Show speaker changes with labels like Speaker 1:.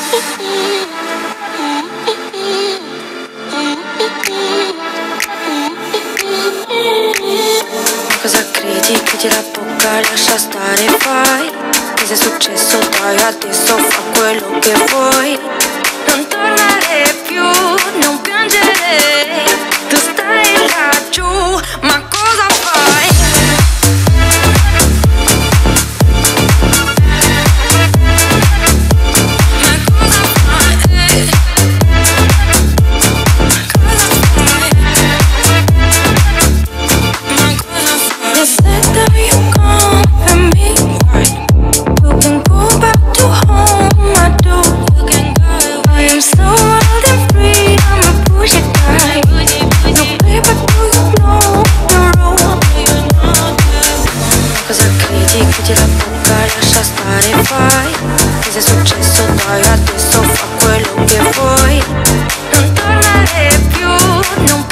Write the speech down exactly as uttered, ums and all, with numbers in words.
Speaker 1: Cosa credi? Chiudi la bocca, lascia stare, fai. Che sia successo, dai, adesso fa quello che vuoi. Non tornare più, non piangere. Tu stai laggiù, ma cosa fai? Ma cosa fai? Eh? Cosa fai? Ma cosa fai? They said that you come for me, right? You can go back to home, I do. You can go. I am so wild and free, I'm a bougie guy. No paper, do you know the rule? Cosa credi? Chiudi la bocca, lascia stare, fai. Che sia successo, dai, adesso fa quello che vuoi. Non tornare più, non